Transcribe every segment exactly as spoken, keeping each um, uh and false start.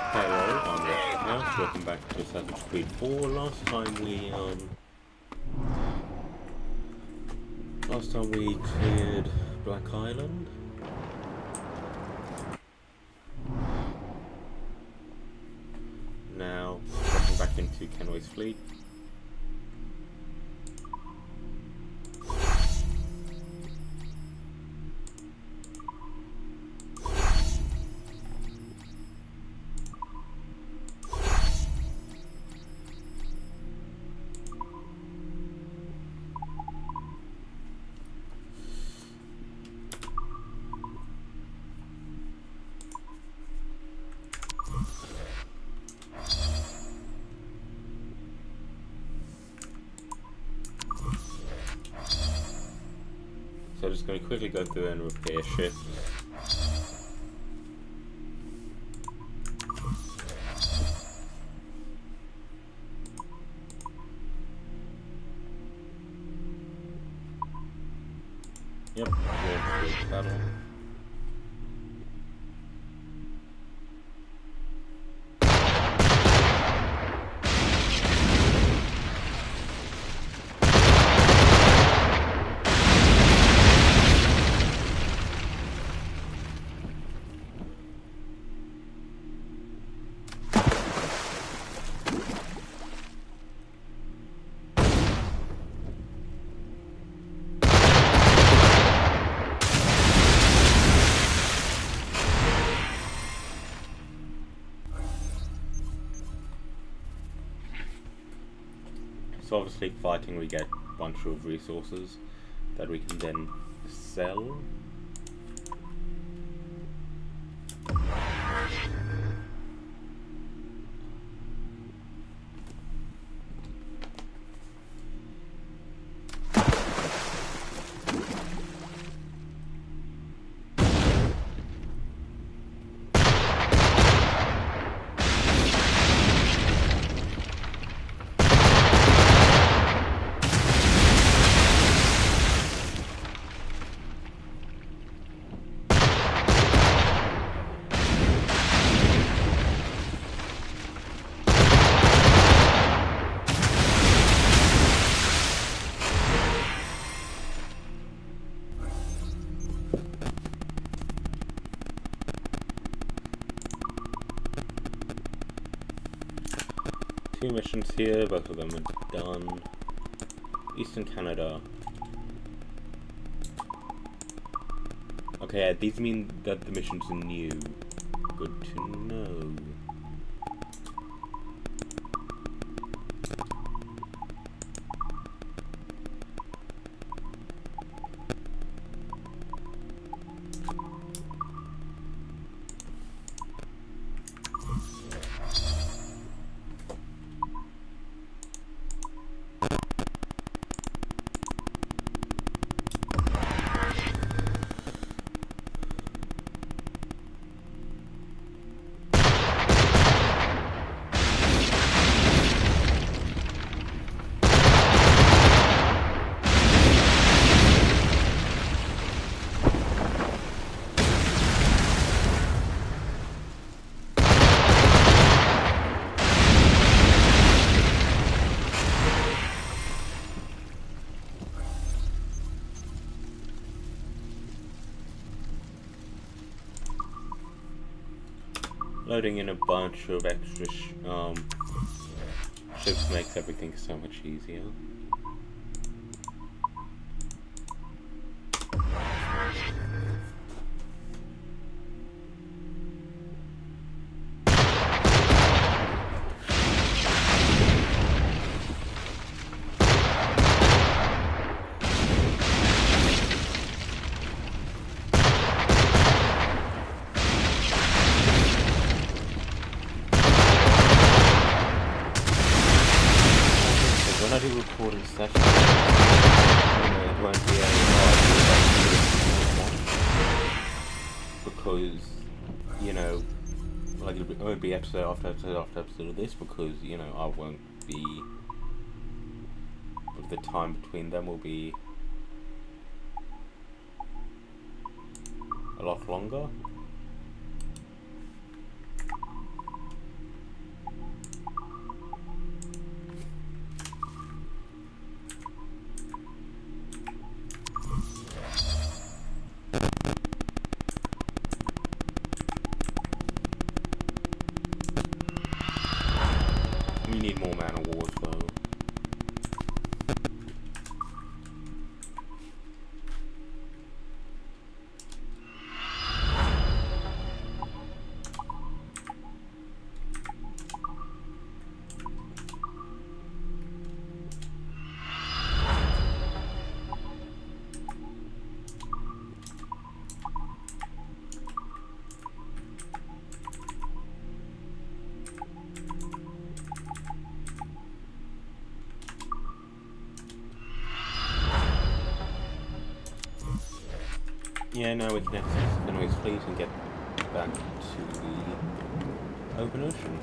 Hello, I'm House. Welcome back to Assassin's Creed four. Last time we um last time we cleared Black Island. Now dropping back into Kenway's fleet. So I'm just going to quickly go through and repair ships. Yep, yeah, battle. So obviously fighting we get a bunch of resources that we can then sell. Two missions here, both of them are done. Eastern Canada. Okay, these mean that the missions are new. Good to know. Loading in a bunch of extra sh um, ships makes everything so much easier. Recording session, you know, it won't be a because, you know, like it won't be episode after episode after episode of this because, you know, I won't be, the time between them will be a lot longer. Yeah, now we can access Fenway's fleet and get back to the open ocean.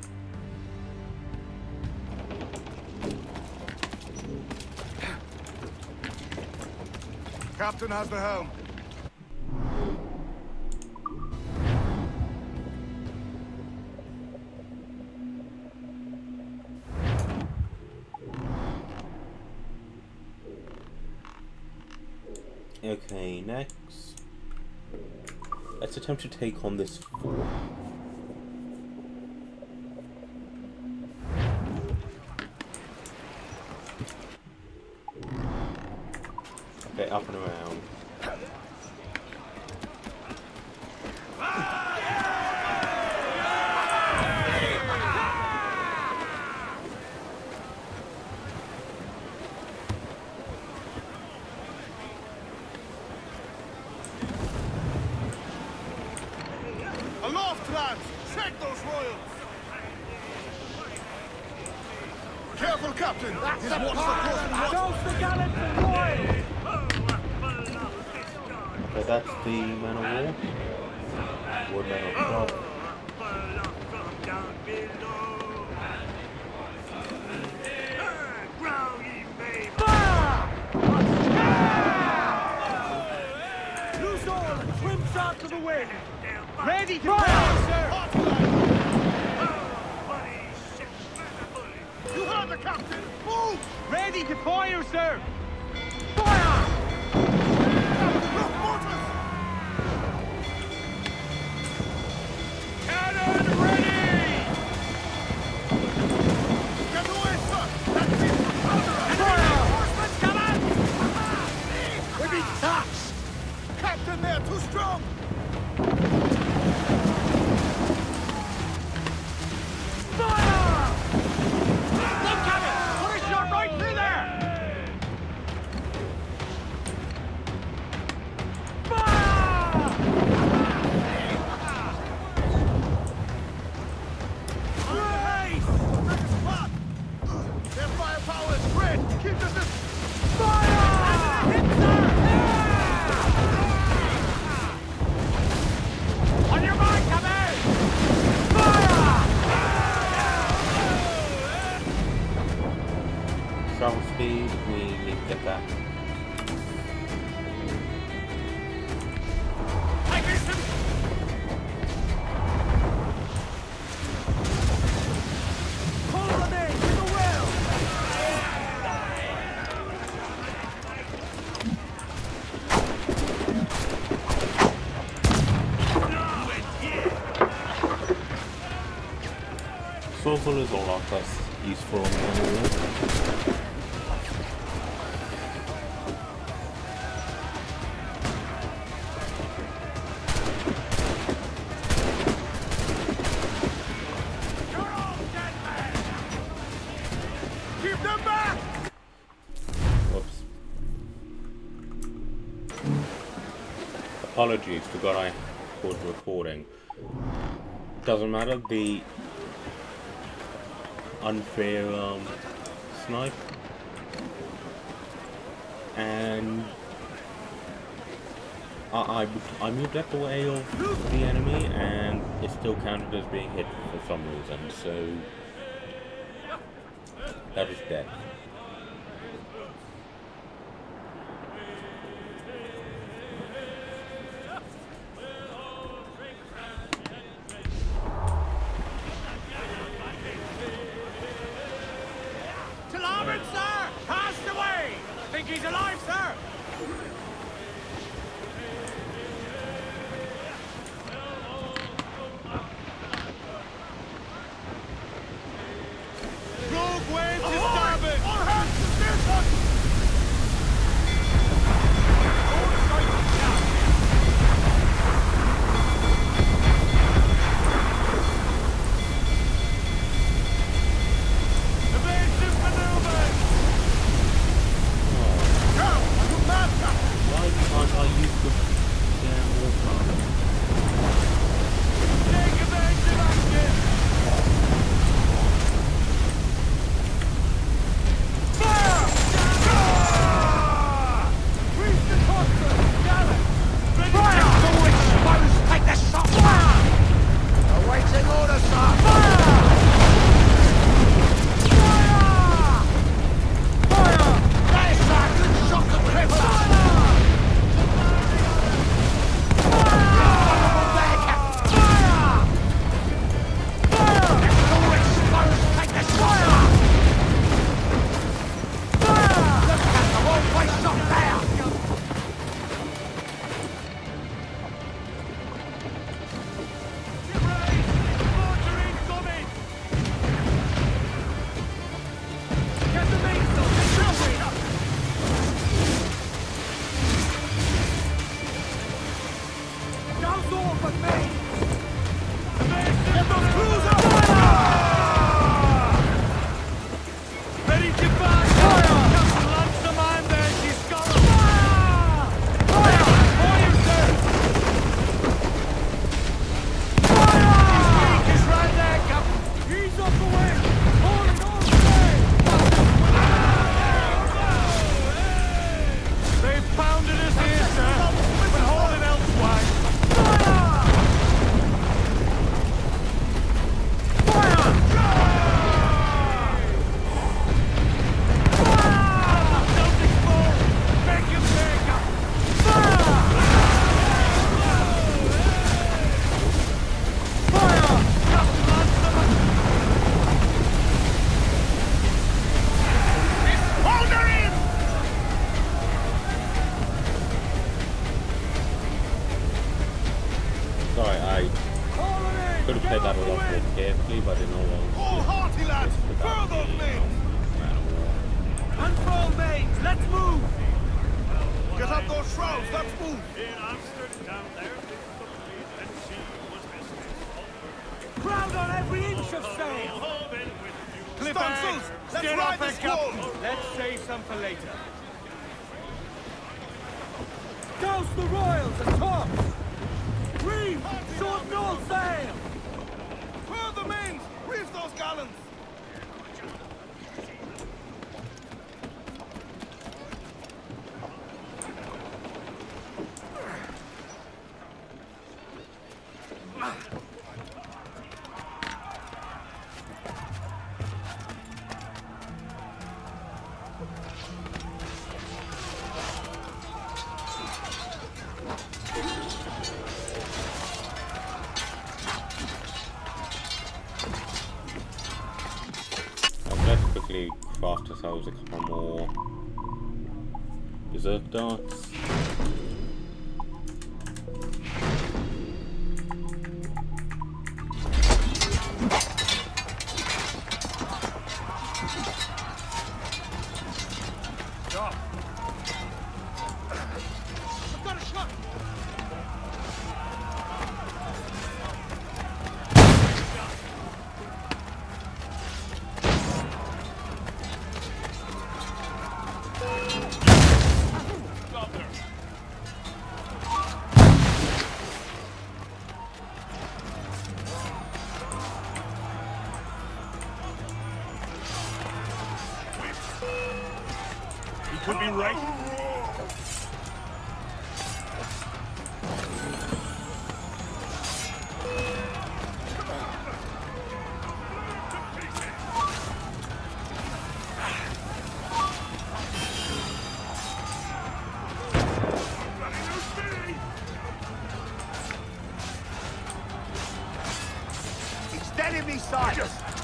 Captain has the helm. Okay, next, let's attempt to take on this fort. Okay, up and around. Aloft, lads! Check those royals! Careful, Captain! That's the part! Dose the gallants and royals! So that's the man of war? War man of war. Loose all and swim sharp to the wind! Ready to fire, sir! You heard the captain! Move! Ready to fire, sir! Fire! Look, mortars! Cannon ready! Get away, sir! That means we're counter! Fire! Horsemen, come on! We're being touched! Captain, they're too strong! Travel speed, we need to get that. I missed him! Pull them in to the well! Swordful is a lot less useful on the enemy. Apologies, forgot I was recording. Doesn't matter, the unfair um, snipe and I, I, I moved out the way of the enemy and it still counted as being hit for some reason, so that is dead. He's alive, sir! Rogue waves to starboard! All hands to steer! Evasive maneuvers! Go! play that a lot more carefully, but in all honesty, All hearty, lads! it's without Further, really, men! you know, man of war. Control mains, let's move! Get up those shrouds, let's move! In Amsterdam, there is the fleet and she was missing. Crowd on every inch of sail! Stunsails, let's ride this squall! Let's save some for later. Douse the royals and tops! Reef, shorten all sail! Further, men! Reef those gallants! Let's quickly craft ourselves a couple more berserk darts. I've got a shot! He could be right. He's dead in me side!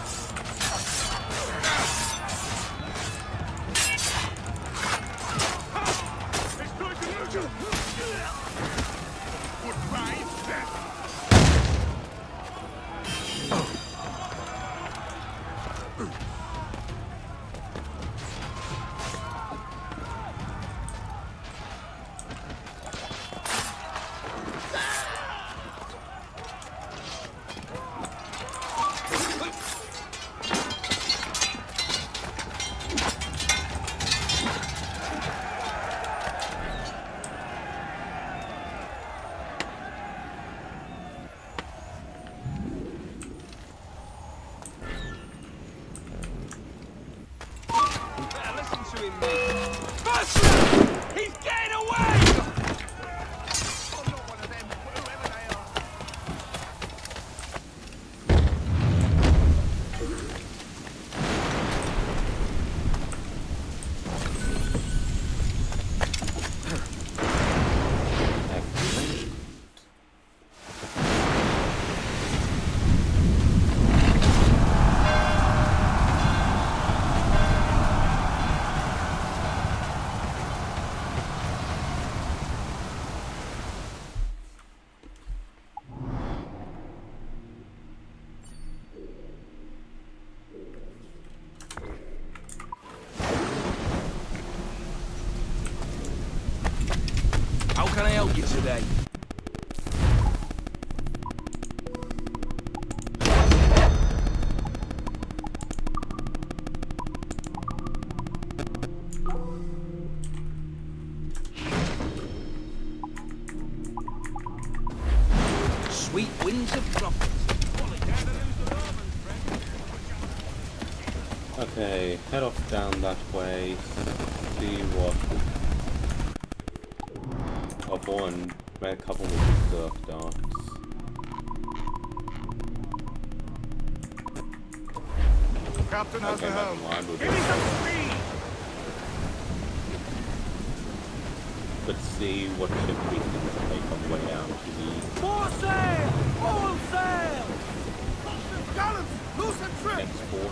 He's getting away! Oh, not one of them, whoever they are. Excellent. How can I help you today? Sweet winds of profit. Okay, head off down that way. See what. I've won. Made a couple more berserk darts. Captain has Okay, the never helm. mind. We'll Give me just some speed! let's see what ship we can take on the way out to the More sail! All sail! Gallants, loosen trip! next port.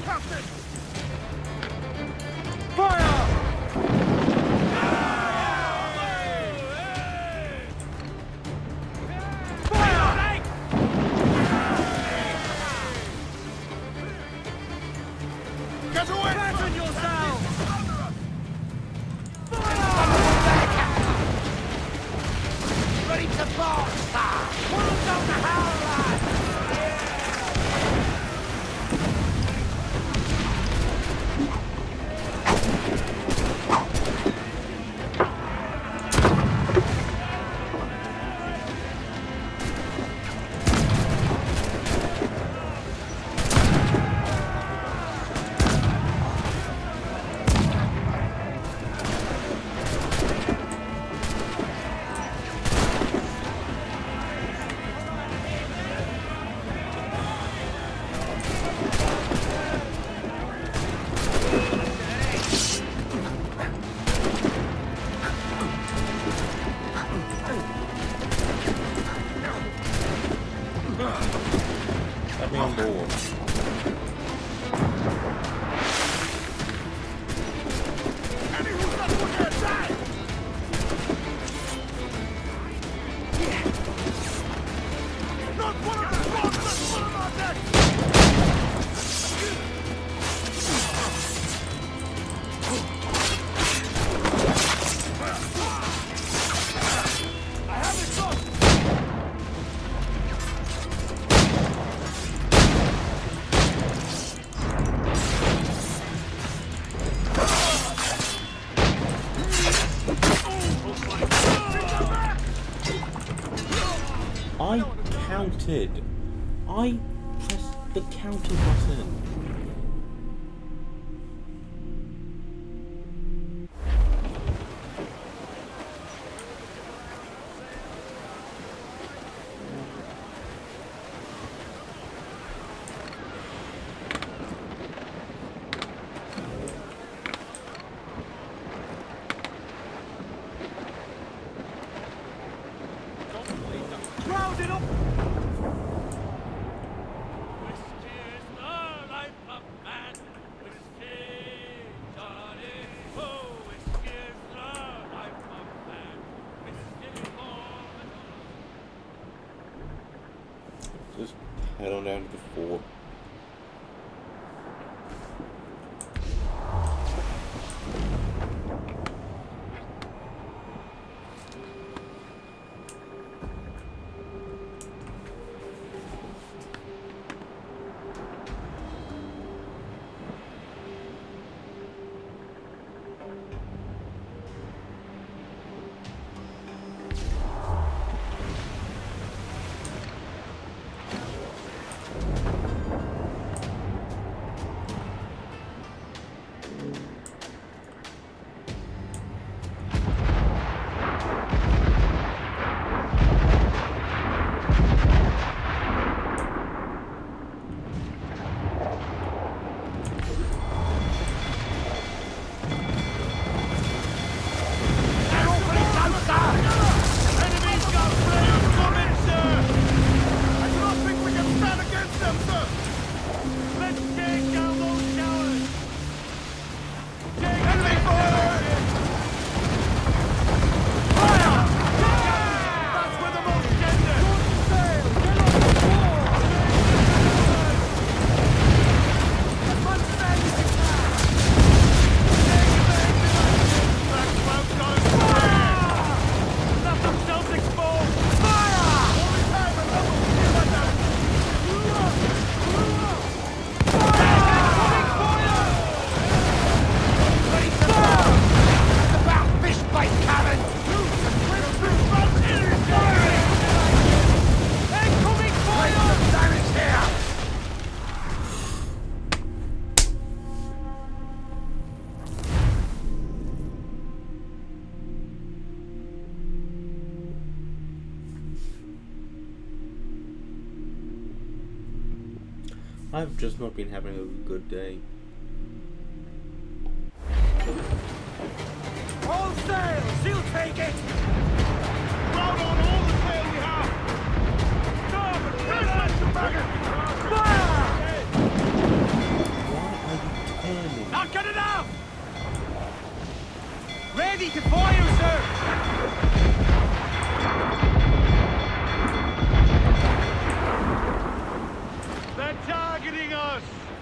Captain! Fire! Get away! Flatten yourselves! Ready to board, sir! Pull down the howler! Let me on board. Not one of the squads that's one of our decks! I have it shot! I counted. I pressed the counter button. Round it up! Whiskey is the life of man. Whiskey, Johnny. Oh, whiskey is the life of man. Whiskey for the Just head on down to the fort. I've just not been having a good day. All sails! He'll take it! Load on all the sail we have! Starboard! Here's the bagger! Fire! targeting us!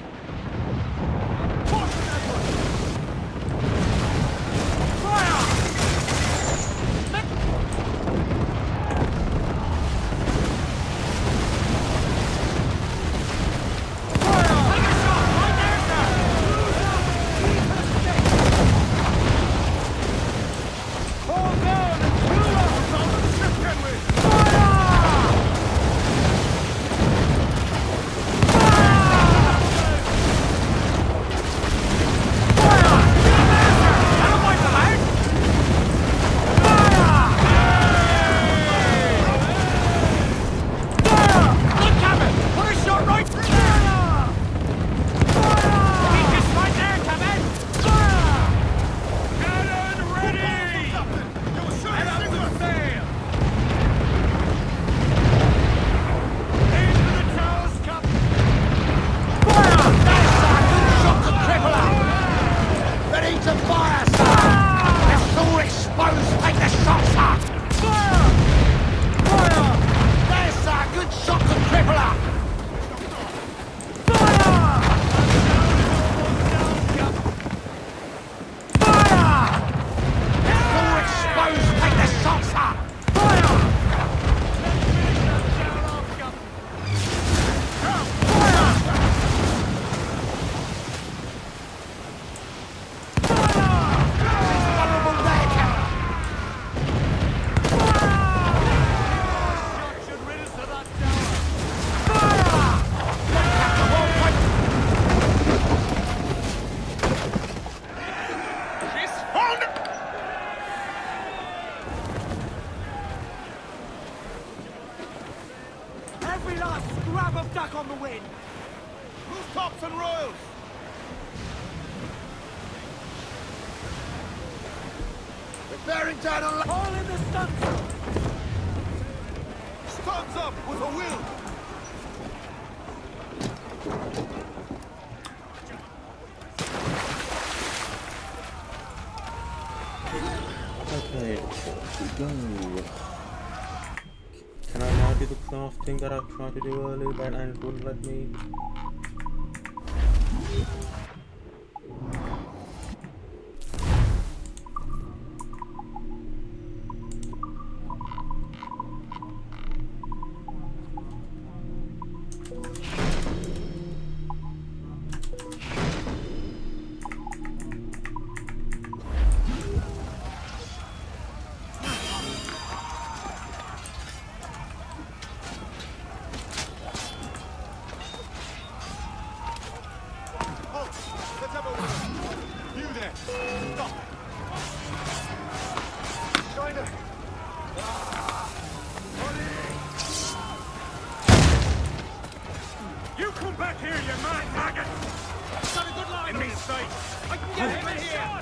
Every last scrap of duck on the wind! Rooftops and royals! We're bearing down on... All in the stunts! Stunts up with a will! Okay, go. Can I now do the craft thing that I tried to do earlier but and it wouldn't let me? You come back here, you mad maggot! Got a good line in me sight! I can get him in here!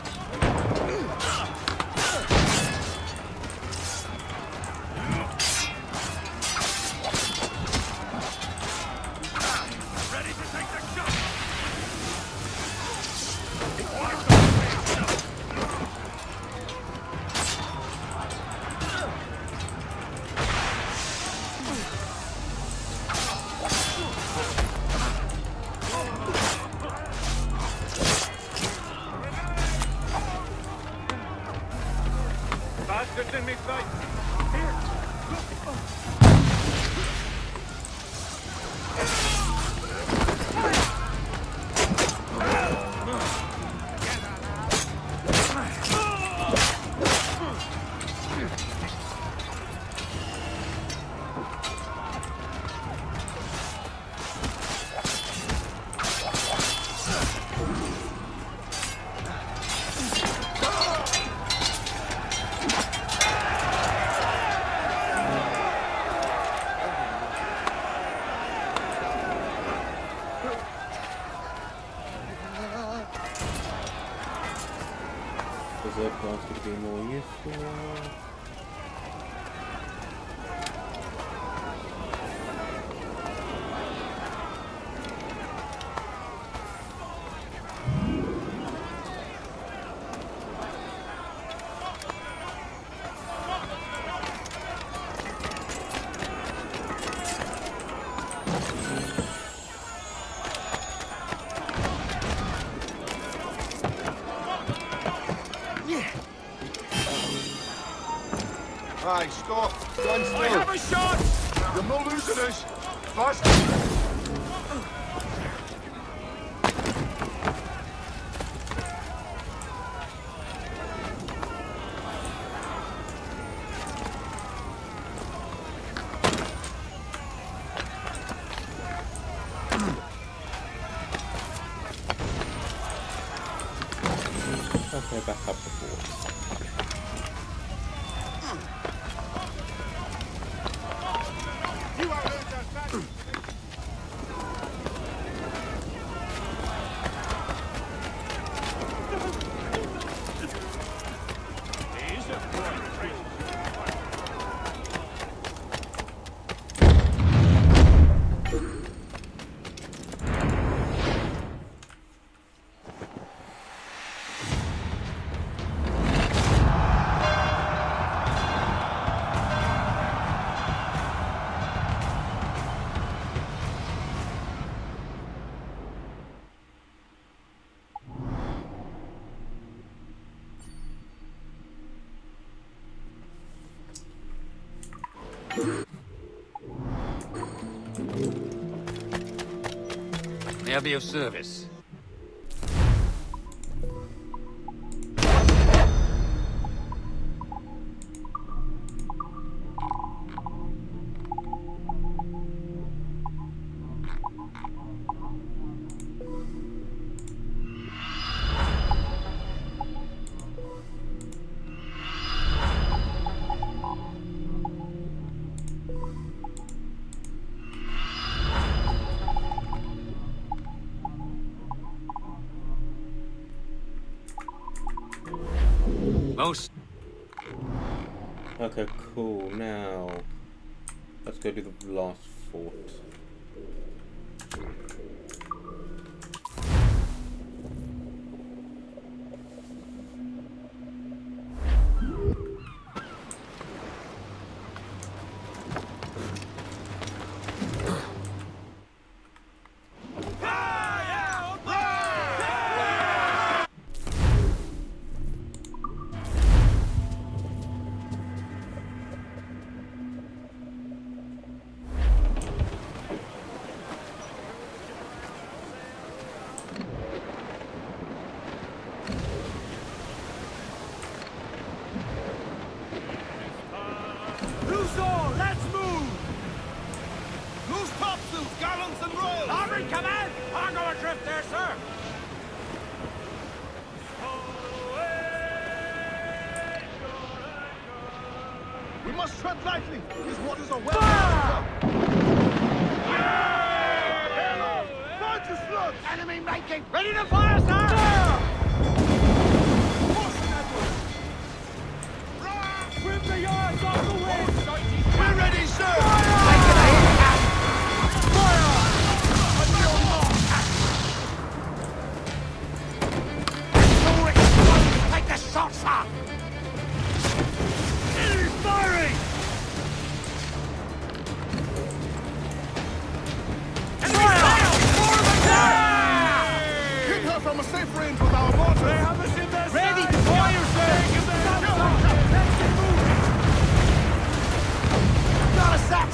Ready to take the shot! Bastards in me sight! Here! Does that plastic be more useful? Aye, stop. Stand still. I have a shot! You're not losing us. Fast. Okay, back up the fort. You are losers. These are bright traces. May I be of service? Most. Okay, cool. Now, let's go to the last fort. Loose all, let's move! Loose topsails, gallants and royals. Armory, come in! Cargo adrift there, sir! We must tread lightly. These waters are well. Fire! Hello! Find your slugs! Enemy making! Ready to fire, sir! Fire! Horse and Edward! Trim the yards off the wind! We're ready, sir! Take the shot, sir! Enemy firing! Enemy fire! Hit her from a safe range with our mortars! They have us in their Ready sights. to fire, sir! Let's get moving! Not a sack,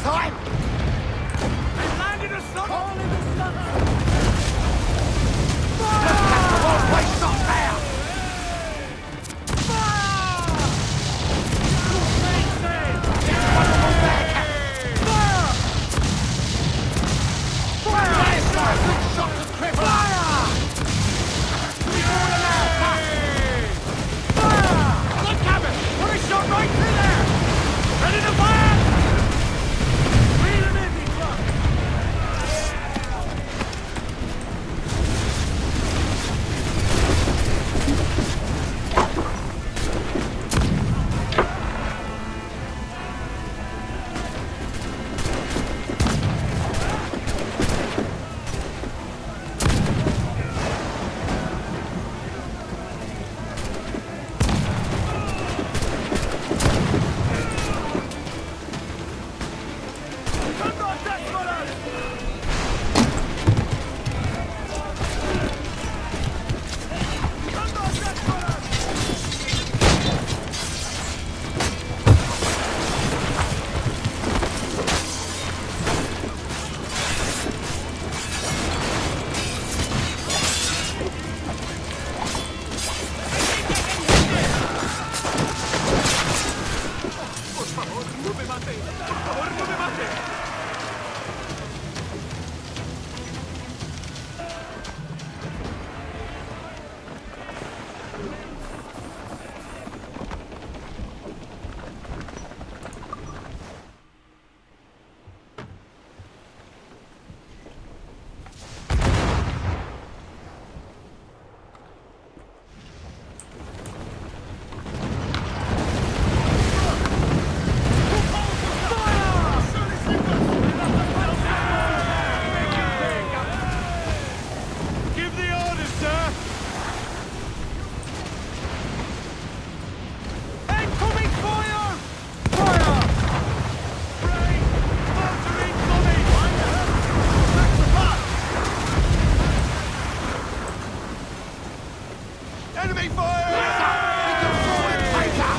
Enemy fire! It's a forward taker!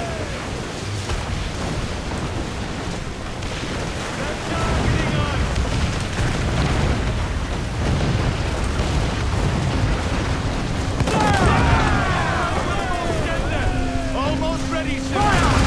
Almost ready, sir.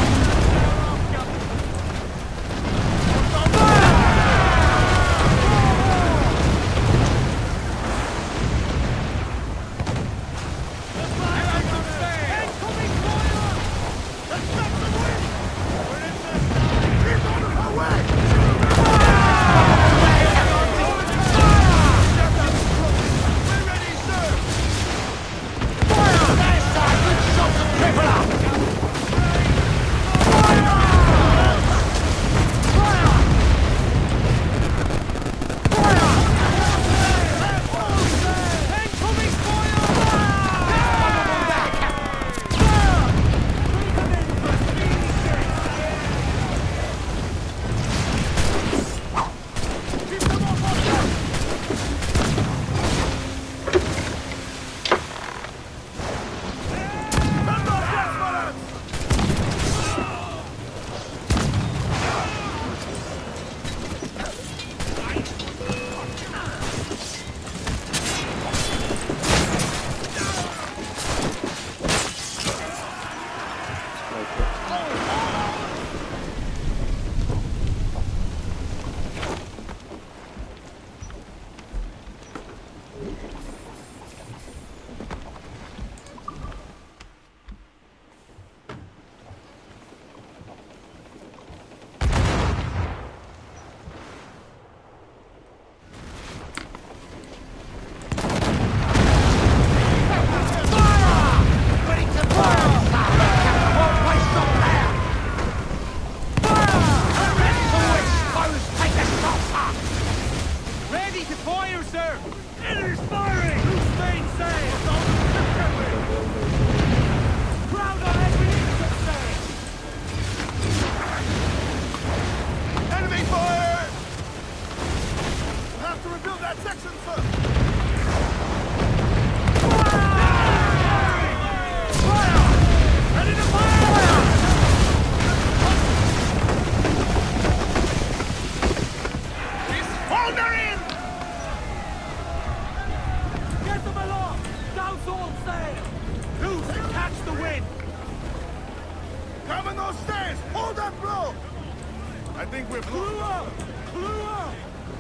I think we're clue up! Clue up!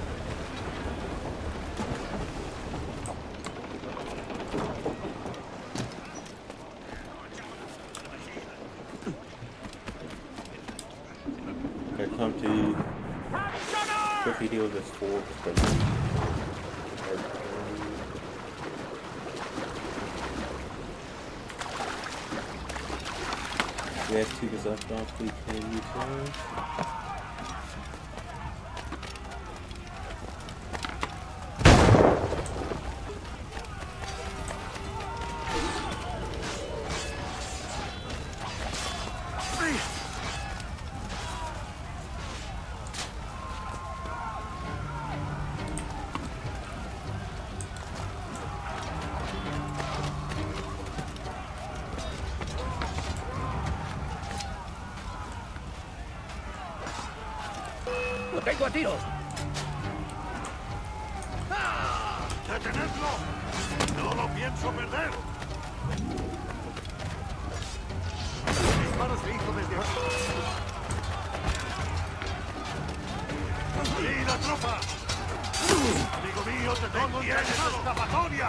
I come to quick video of this four sprinting. We have two left off, we can utilize. ¡Lo tengo a tiros! ¡Detenedlo! ¡No lo pienso perder! El disparo se hizo desde aquí. ¡Sí, la tropa! ¡Amigo mío, te tengo en escapatoria!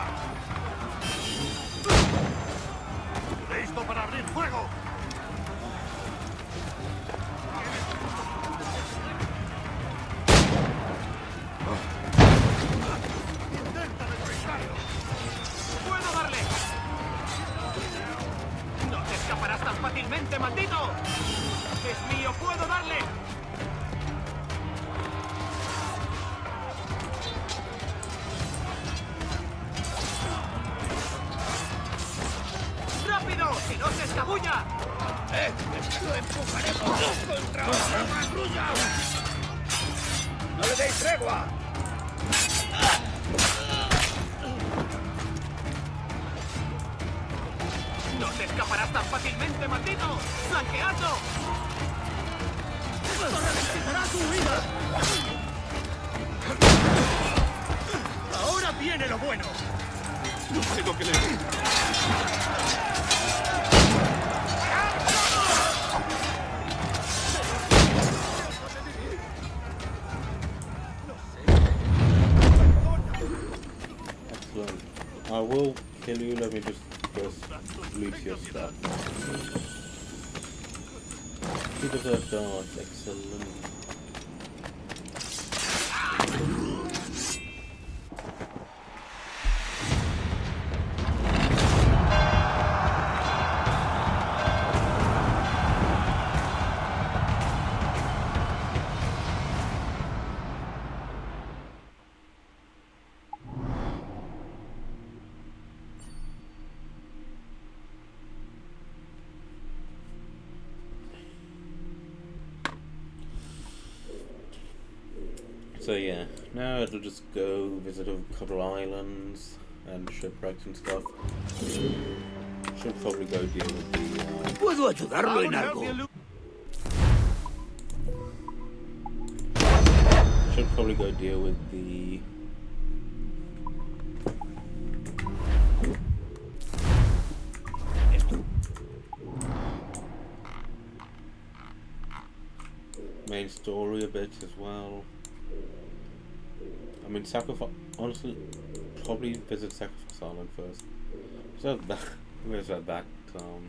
¡Listo para abrir fuego! ¡Fácilmente, maldito! ¡Es mío! ¡Puedo darle! ¡Rápido! ¡Si no se escabulla! ¡Eh! ¡Lo empujaremos contra otra patrulla! ¡No le deis tregua! escaparás tan fácilmente, maldito! ¡Flanqueadlo! ¡Esto ralentizará tu huida! ¡Ahora viene lo bueno! No sé lo que le digo. Excellent. I will kill you. Let me just first loot your stuff. You deserve darts. Excellent. So yeah, now it'll just go visit a couple islands and shipwrecks and stuff. Should probably go deal with the. Uh, ¿Puedo ayudarlo en algo? should probably go deal with the. Main story a bit as well. I mean, sacrifice. Honestly, probably visit Sacrifice Island first. So that, where's that back? Um,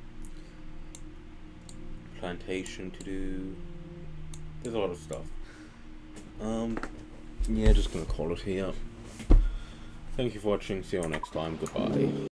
plantation to do. There's a lot of stuff. Um, yeah, just gonna call it here. Thank you for watching. See you all next time. Goodbye.